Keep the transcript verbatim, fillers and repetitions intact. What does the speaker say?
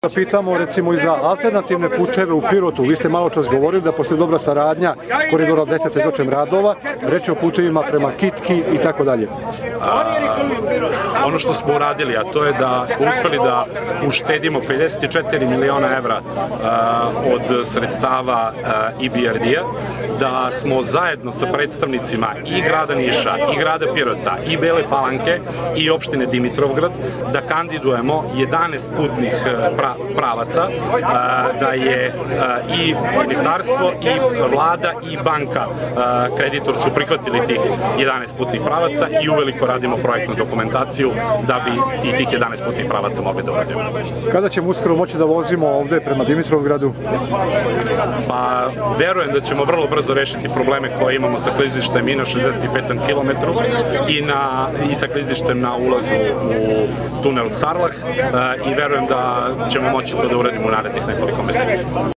Pitamo recimo i za alternativne puteve u Pirotu. Vi ste malo čas govorili da postoji dobra saradnja Koridora deset sa izvođačem radova, reč je o putevima prema Kitki i tako dalje. Ono što smo uradili, a to je da smo uspeli da uštedimo pedeset četiri miliona evra od sredstava E B R D-a, da smo zajedno sa predstavnicima i grada Niša, i grada Pirota, i Bele Palanke, i opštine Dimitrovgrad, da kandidujemo jedanaest putnih pravaca, da je i ministarstvo, i vlada, i banka kreditor su prihvatili tih jedanaest putnih pravaca i uveliko radimo projektnu dokumentaciju da bi i tih jedanaest putnih pravaca mogli da uradimo. Kada ćemo uskoro moći da vozimo ovde prema Dimitrovgradu? Pa, verujem da ćemo vrlo brzo rešiti probleme koje imamo sa klizištem i na šezdeset petom kilometru i, na, i sa klizištem na ulazu u tunel Sarlah i verujem da ćemo moći to da uradimo u narednih nekoliko meseci.